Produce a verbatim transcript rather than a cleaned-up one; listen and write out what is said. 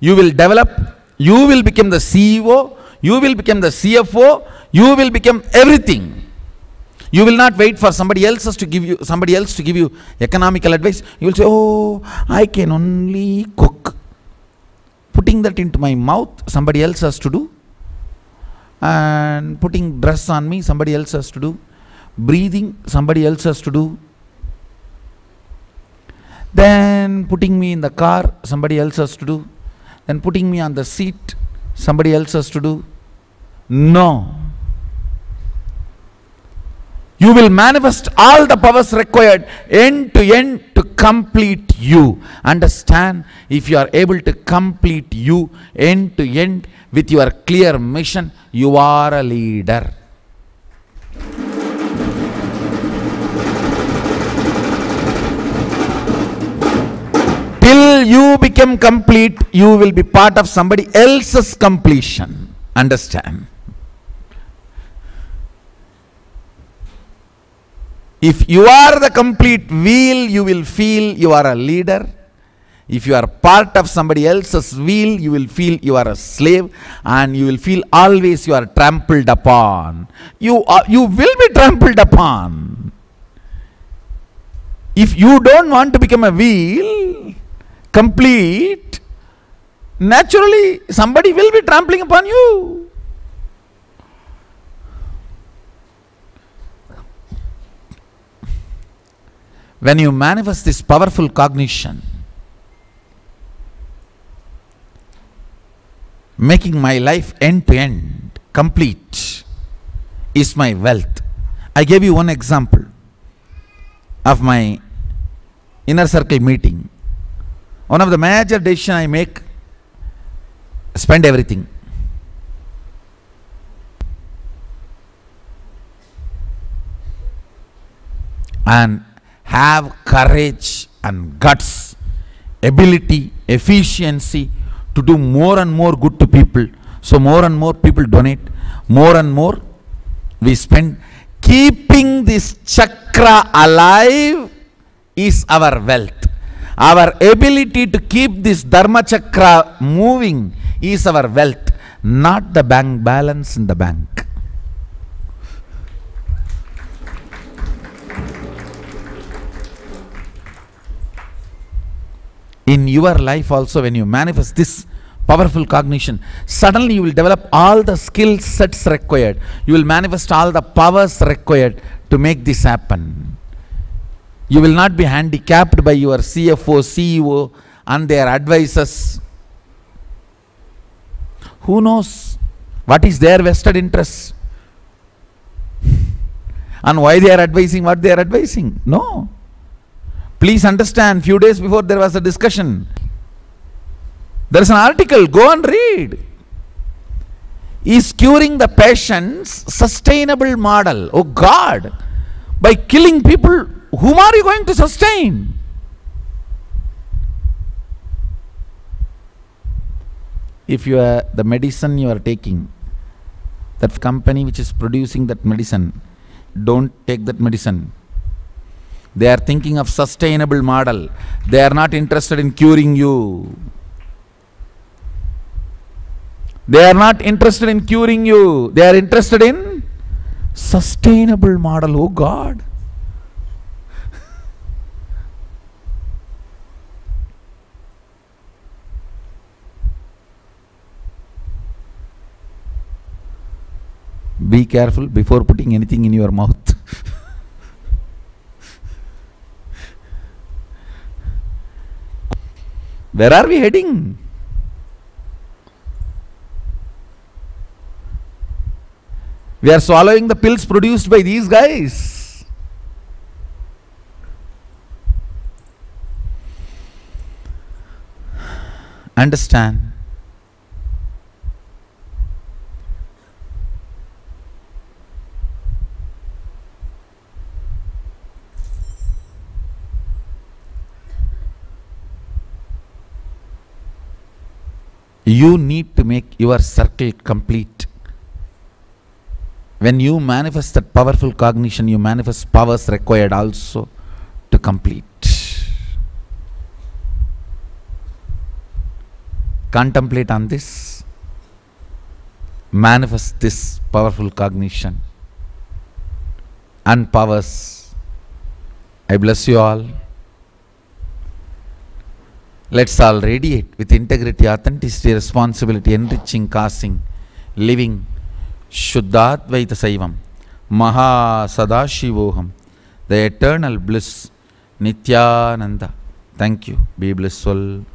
You will develop, you will become the C E O, you will become the C F O, you will become everything. You will not wait for somebody else to give you somebody else to give you economical advice. You will say, oh, I can only cook. Putting that into my mouth, somebody else has to do. And putting dress on me, somebody else has to do. Breathing, somebody else has to do. Then putting me in the car, somebody else has to do. Then putting me on the seat, somebody else has to do. No. You will manifest all the powers required end to end to complete you. Understand, if you are able to complete you end to end with your clear mission, you are a leader. Till you become complete, you will be part of somebody else's completion. Understand? If you are the complete wheel, you will feel you are a leader. If you are part of somebody else's wheel, you will feel you are a slave, and you will feel always you are trampled upon. You are, you will be trampled upon. If you don't want to become a wheel, complete, naturally somebody will be trampling upon you. When you manifest this powerful cognition, making my life end to end complete is my wealth. I gave you one example of my inner circle meeting. One of the major decisions I make, spend everything. And have courage and guts, ability, efficiency to do more and more good to people. So more and more people donate, more and more we spend. Keeping this chakra alive is our wealth. Our ability to keep this dharma chakra moving is our wealth, not the bank balance in the bank. In your life also, when you manifest this powerful cognition, suddenly you will develop all the skill sets required. You will manifest all the powers required to make this happen. You will not be handicapped by your C F O, C E O and their advisors. Who knows what is their vested interest and why they are advising what they are advising? No. Please understand, few days before there was a discussion. There is an article, go and read. Is curing the patient's sustainable model. Oh God, by killing people, whom are you going to sustain? If you are the medicine you are taking, that company which is producing that medicine, don't take that medicine. They are thinking of sustainable model. They are not interested in curing you. They are not interested in curing you. They are interested in sustainable model. Oh God. Be careful before putting anything in your mouth. Where are we heading? We are swallowing the pills produced by these guys. Understand? You need to make your circle complete. When you manifest that powerful cognition, you manifest powers required also to complete. contemplate on this, manifest this powerful cognition and powers. I bless you all. Let's all radiate with integrity, authenticity, responsibility, enriching, causing, living Shuddhadvaita Saivam, Maha Sadashivoham, the eternal bliss, Nityananda. Thank you. Be blissful.